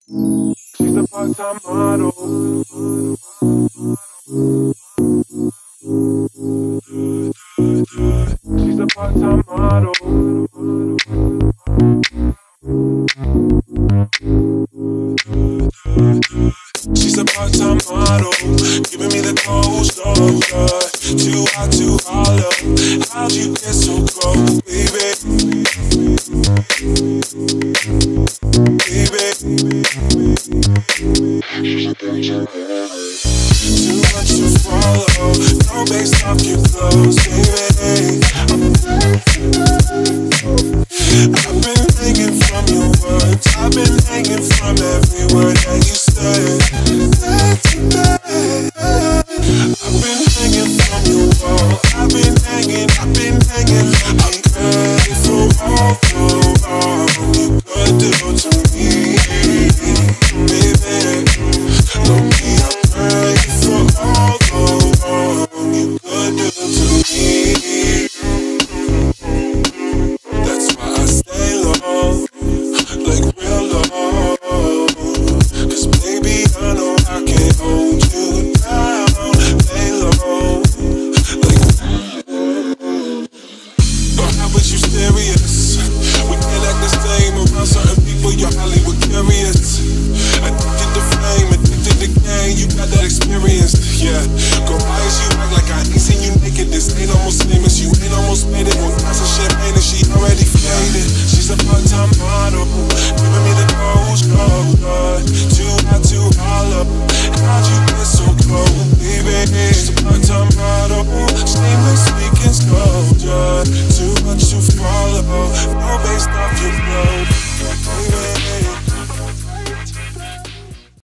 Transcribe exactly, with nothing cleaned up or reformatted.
She's a part-time model. She's a part-time model. She's a part-time model, giving me the cold shoulder. Too hot to hollow. How'd you get so cold, baby? Baby. Too much to follow. No base off your clothes, baby. I've been hanging from your words. I've been hanging from every word.